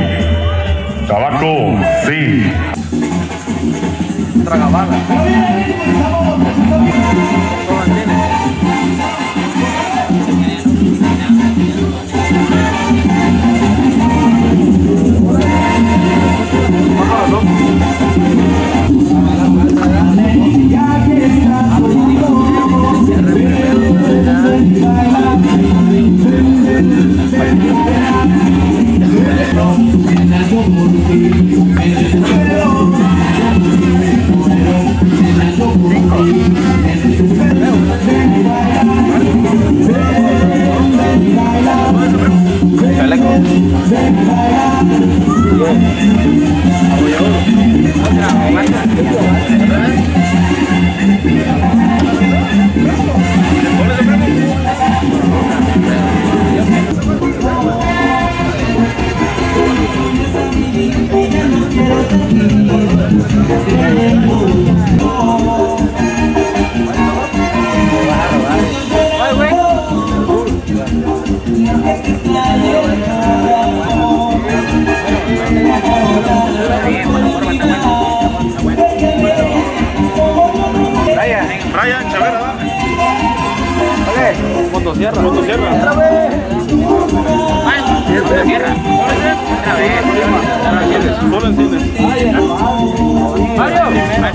Tabaco, sí. Tragabala. Brian Chavera, Motosierra. Motosierra. Solo enciendes. Mario.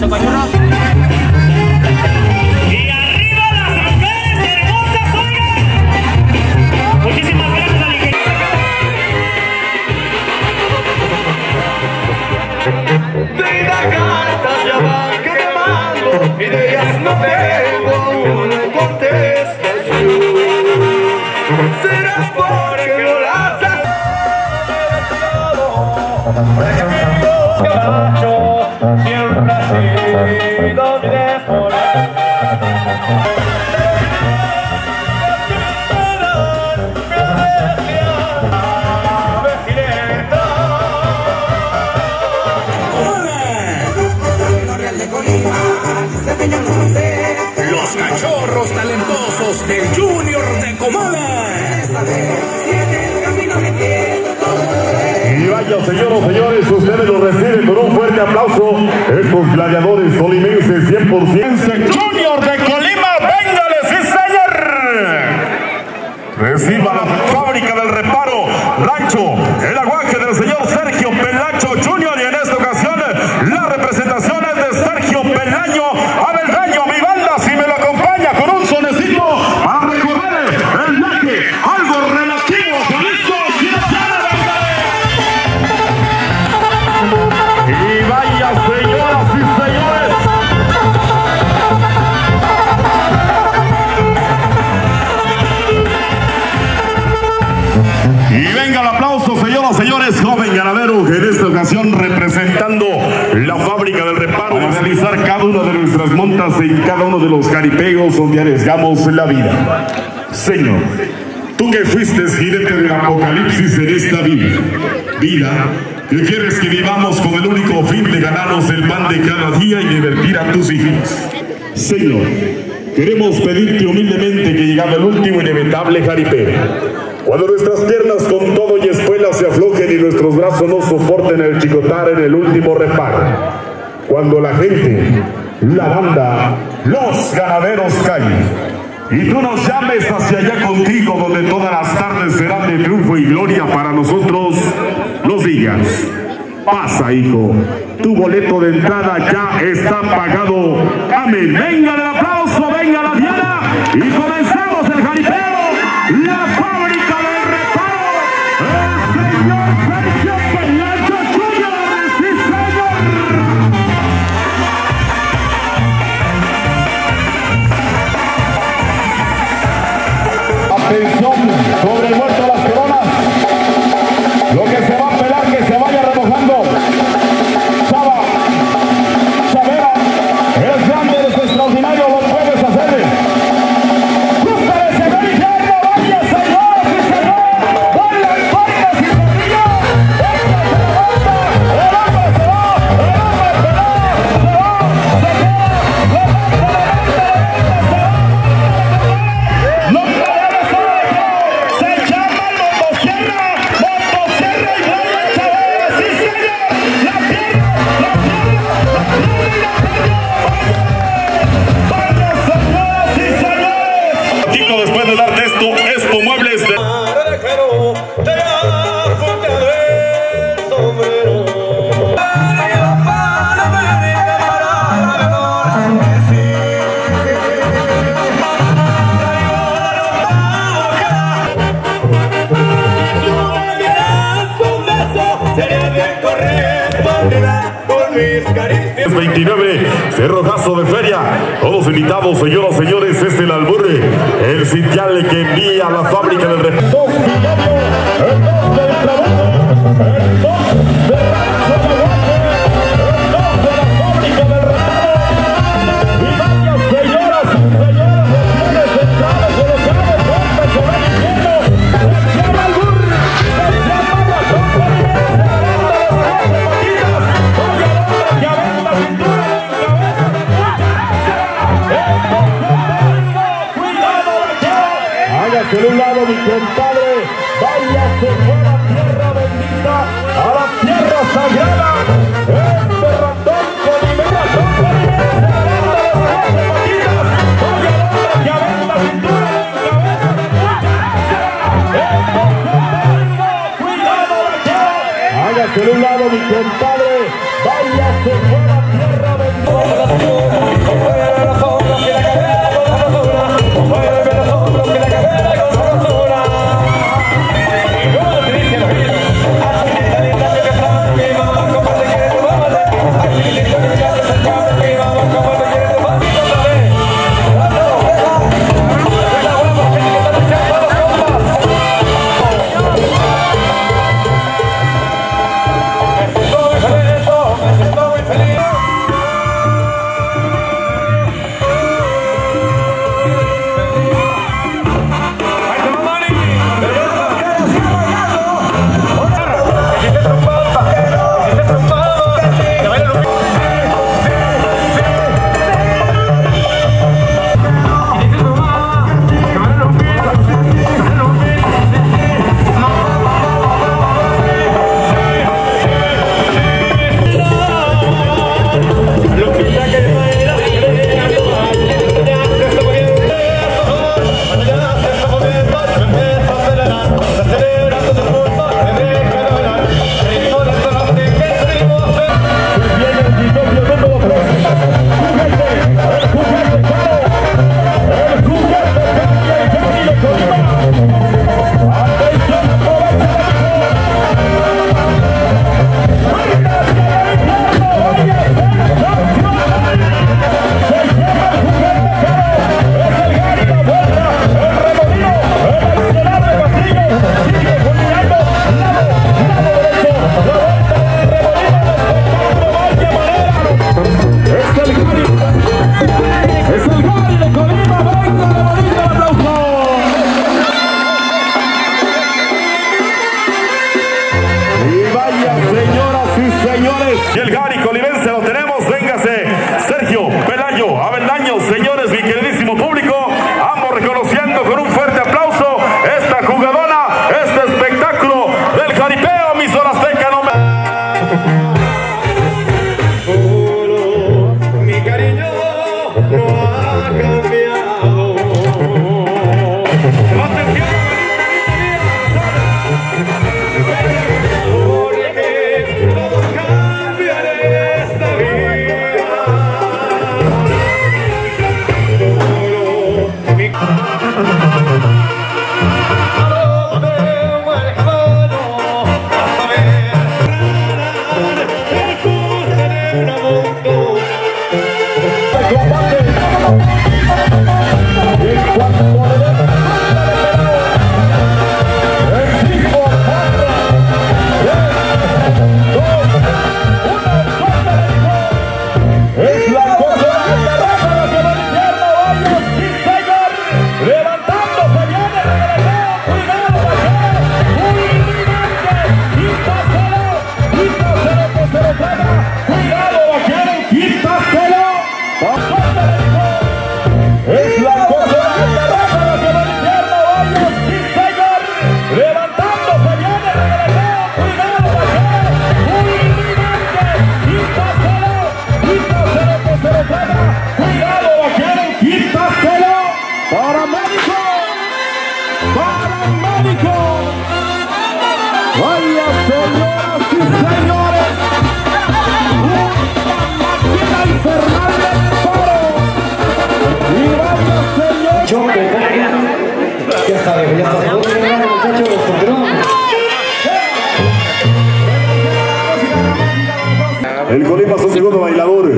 Y arriba las mujeres hermosas, oigan. Muchísimas gracias, Alique. De las cartas ya van quemando y de ellas no tengo una contestación. Será porque no las has siempre ha sido Los cachorros talentosos del Junior de Comala. Y vaya, señores, ustedes lo reciben con un fuerte aplauso. Estos gladiadores tolimenses 100%. Junior de Colima, véngale, sí señor. Reciba la fábrica del reparo, Rancho, el aguaje del señor Sergio Pelacho Junior. Y en esta ocasión, la representación es de Sergio Pelaño Abeldaño. Mi banda, si me lo acompaña con un sonecito para recorrer el viaje, algo relativo con esto. Y vaya, señoras y señores. Y venga el aplauso, señoras y señores, joven ganadero, que en esta ocasión representando la fábrica del reparo, para realizar cada una de nuestras montas en cada uno de los jaripeos donde arriesgamos la vida. Señor, tú que fuiste jinete del apocalipsis en esta vida que quieres que vivamos con el único fin de ganarnos el pan de cada día y divertir a tus hijos. Señor, queremos pedirte humildemente que llegado el último inevitable jaripeo, cuando nuestras piernas con todo y espuelas se aflojen y nuestros brazos no soporten el chicotar en el último reparo, cuando la gente, la banda, los ganaderos callen y tú nos llames hacia allá contigo, donde todas las tardes serán de triunfo y gloria para nosotros, nos digas: pasa, hijo, tu boleto de entrada ya está pagado. Amén. Venga el aplauso, venga la diana y comenzamos el jaripeo. La fábrica del reparo, el señor Sergio Pelacho Junior, sí señor. Atención, sobre el muerto de las coronas, lo que se va a pelar, que se vaya remojando. Chavera, es grande, es extraordinario, lo puedes hacer. Ustedes se ven infierno, vaya señor. corresponderá con mis caricias. 29, cerrojazo de feria. Todos invitados, señoras, señores, es el albur, el sitial que envía a la fábrica del reparto. Hágase de un lado, mi compadre, váyase fuera, tierra bendita, a la tierra sagrada. Este ratón con Ibera, que aventa cintura en cabeza. Cuidado, hágase de un lado, mi compadre, váyase fuera, tierra bendita. Y el Gary Colimense lo tenemos, véngase, Sergio Pelayo Avendaño, señores, mi queridísimo público, ambos reconociendo con un fuerte aplauso esta jugadona, este espectáculo del jaripeo, mis Azteca, no me... Mi cariño no ha cambiado. Vaya, señoras y señores, El Colima su segundo bailador.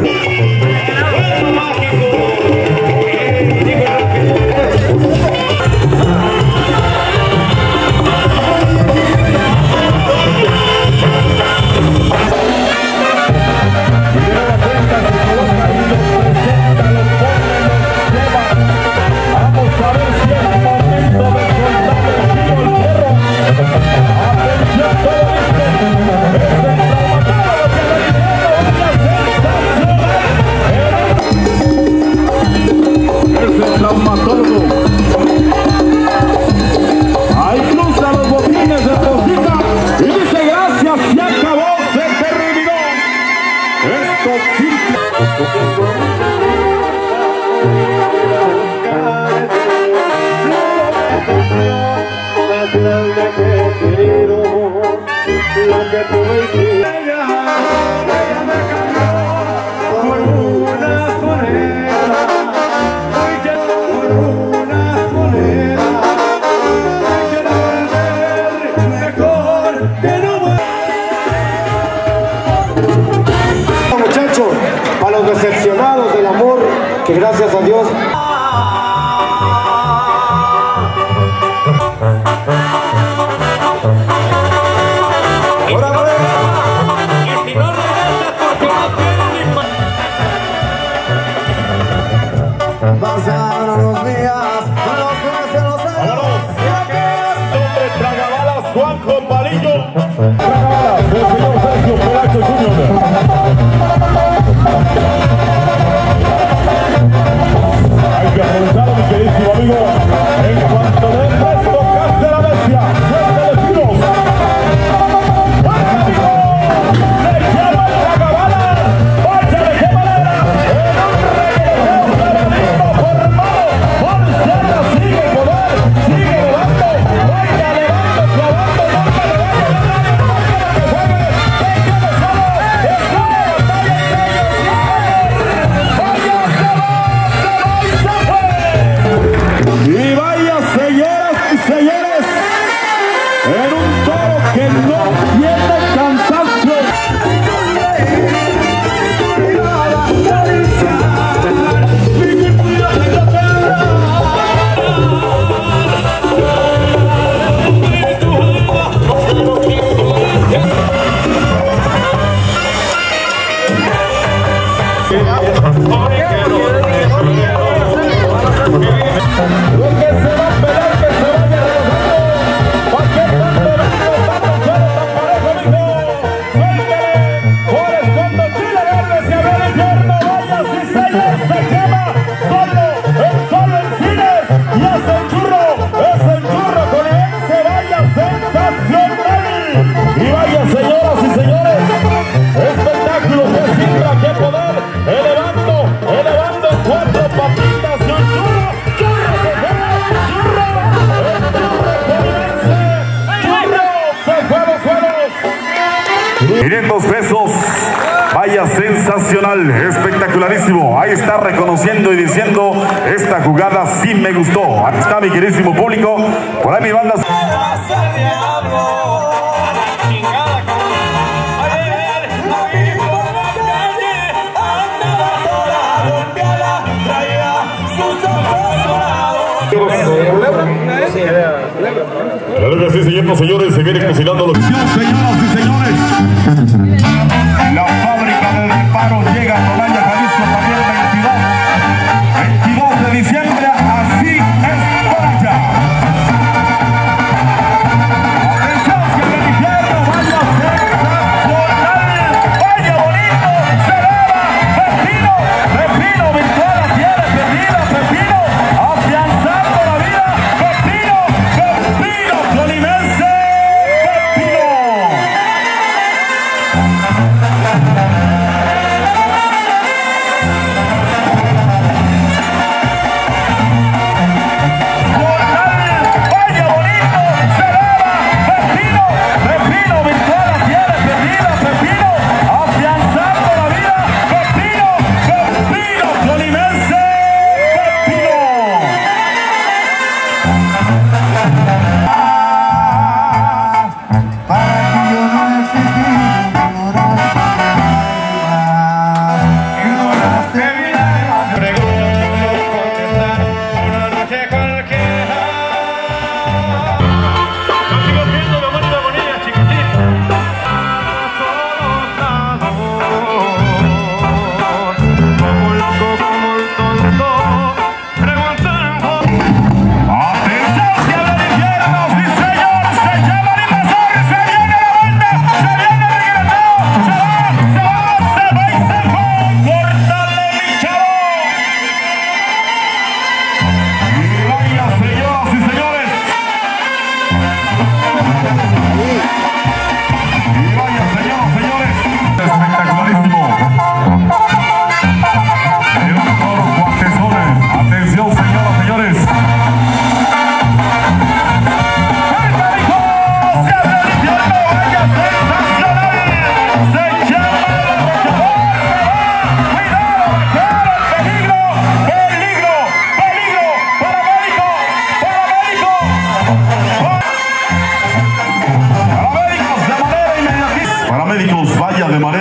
Muchachos, para los decepcionados del amor, que gracias a Dios pasaron los días, los meses, los años. Nombre Tragabalas, Juanjo Palillo. Tragabalas, el señor Sergio Pelacho Jr. Hay que aprovechar, mi queridísimo amigo, en cuanto de esto cante la bestia, fuerte de tiros. ¡Fuerte, amigo! ¡Le llama el Tragabalas! ¡Vaya de qué manera! ¡En un regueteo femenino formado por Serra! ¡Sigue poder! ¡Sigue levando! ¡Vaya levando! ¡Clavando! ¡Nunca le vaya a ganar! ¡Nunca que juegue! ¡Déjame solo! ¡Es una batalla entre ellos! ¡Vaya, se va! ¡Se va y se fue! Y vaya, señoras y señores, en un toro que no tiene cansancio. Lo que se va a pelar, que se vaya relajando. ¿Para qué tanto ritmo, tanto suelo, tan parejo, mijo? Suéltale, Juárez cuando Chile verde se abre el infierno. Vaya, si señor, se quema solo en cines. Y es el churro colimense, vaya, sensacional. Y vaya, señoras y señores, espectáculo que simbra, que poder, elevando en cuatro patitas y un churro se fue, se fue a los suelos. 500 pesos, vaya, sensacional, espectacularísimo. Ahí está reconociendo y diciendo, esta jugada sí me gustó. Aquí está mi queridísimo público, por ahí mi banda. Claro que sí, señores, se viene cocinando los... Señoras y señores, la fábrica del reparo llega a Tonaya, Jalisco, también 22 de diciembre, así es por allá. Atención, que el infierno vaya sensacional, vaya bonito, se eleva, Pepino virtual, la tiene Pepino, afianzando la vida, Pepino, colimense, Pepino.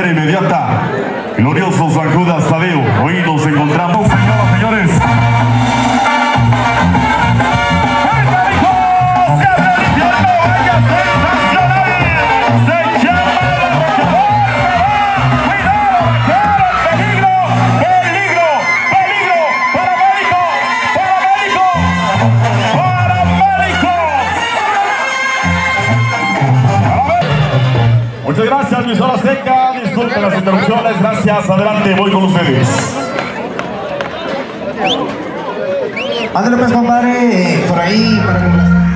inmediata. Glorioso San Judas Tadeo. Hoy nos encontramos, señoras y señores. Muchas gracias, Luis Azteca. Disculpen las interrupciones. Gracias. Adelante, voy con ustedes. Ándale pues, compadre, por ahí para que me las...